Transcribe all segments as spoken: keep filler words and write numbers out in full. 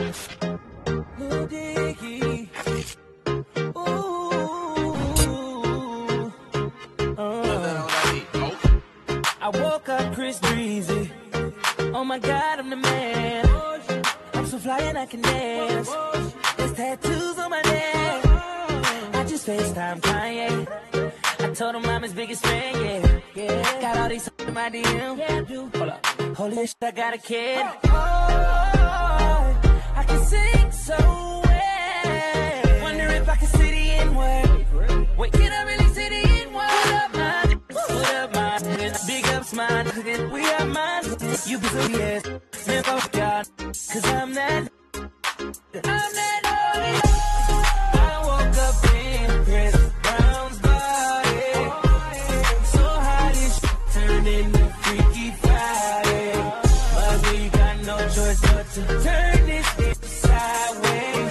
Lil Dicky. Ooh. Uh. I woke up Chris Breezy. Oh my God, I'm the man. I'm so fly and I can dance. There's tattoos on my neck. I just FaceTime Kanye. I told him I'm his biggest fan, yeah. yeah. Got all these in my D M. Yeah, I do. Hold up. Holy shit, I got a kid. Oh, I can sing so well. Wonder if I can see the N-word. Wait, can I really see the N-word? What up, man? What up, man? Big ups, man. We are mine. You be so yes. Man, oh God. Cause I'm that. I'm that holy. I woke up in Chris Brown's body. So hot this shit turned into Freaky Friday. But we got no choice but to turn this shit sideways.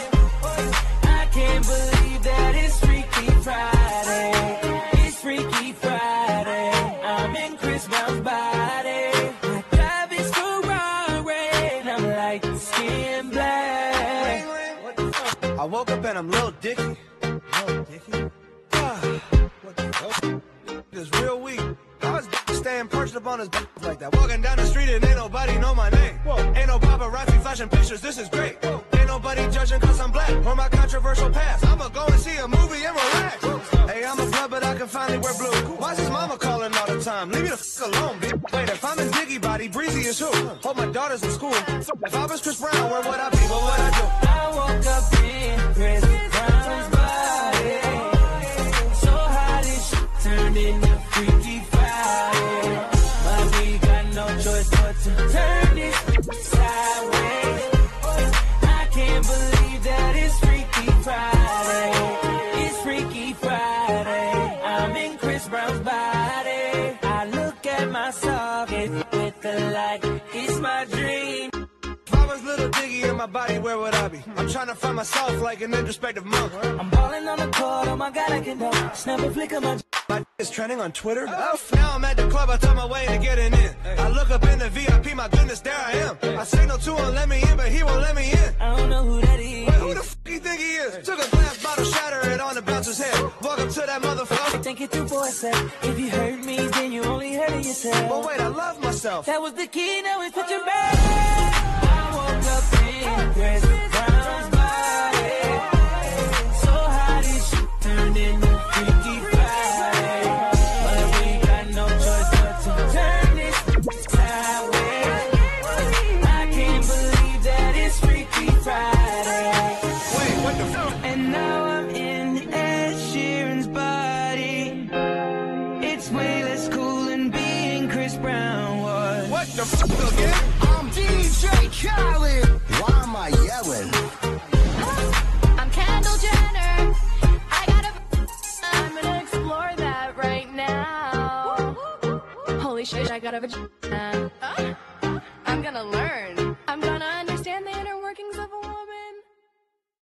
I can't believe that it's Freaky Friday. It's Freaky Friday. I'm in Chris Brown's body. I drive his Ferrari and I'm like skin black. I woke up and I'm Lil Dicky. Lil Dicky? Ah, what the hell? It's real weak. I was staying perched up on his like that. Walking down the street and ain't nobody know my name. Whoa. Ain't no paparazzi flashing pictures, this is great. Whoa. Ain't nobody judging cause I'm black or my controversial past. I'ma go and see a movie and relax. Hey, I'm a blood, but I can finally wear blue. Why's his mama calling all the time? Leave me the f alone, bitch. Wait, if I'm his Diggy body, Breezy is who? Hope my daughter's in school. If I was Chris Brown, where would I be? What would I do? I woke up in Chris Brown's body. So hot this shit turned into Freaky Friday. But we got no choice but to turn this sideways. I can't believe that it's Freaky Friday. It's Freaky Friday. I'm in Chris Brown's body. I look at myself with the light. It's my dream. If I was Little Diggy in my body, where would I be? I'm trying to find myself like an introspective monk. I'm balling on the court, oh my God, I can dunk. Snap a flick of my My is trending on Twitter. Oh, now I'm at the club, I tell my way to getting in. I look up in the V I P, my goodness, there I am. I signal to him, let me in, but he won't let me in. I don't know who that is. Wait, who the f you think he is? Took a glass bottle, shatter it on the bouncer's head. Welcome to that motherfucker. Think it through for a sec. If you hurt me, then you only hurt yourself. But wait, I love myself. That was the key, now it's put your back. I woke up in Chris Brown's body. So hot this shit turned into Freaky Friday. But we got no choice but to turn this sideways. I can't believe that it's Freaky Friday. Wait, what the f? And now I'm in Ed Sheeran's body. It's way less cool than being Chris Brown was. What the f again? I'm D J Khaled. Why am I yelling? I'm Kendall Jenner. I gotta. I'm gonna explore that right now. Holy shit, I got a vagina. I'm gonna learn. I'm gonna